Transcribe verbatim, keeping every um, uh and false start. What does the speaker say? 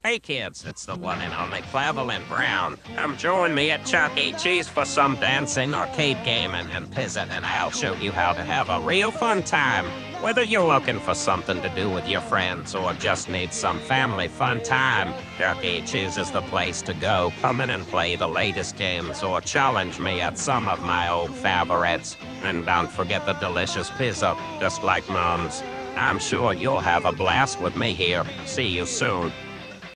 Hey kids, it's the one and only Cleveland Brown. Come join me at Chuck E. Cheese for some dancing, arcade gaming, and pizzing, and I'll show you how to have a real fun time. Whether you're looking for something to do with your friends or just need some family fun time, Chuck E. Cheese is the place to go. Come in and play the latest games or challenge me at some of my old favorites. And don't forget the delicious pizza, just like Mom's. I'm sure you'll have a blast with me here. See you soon.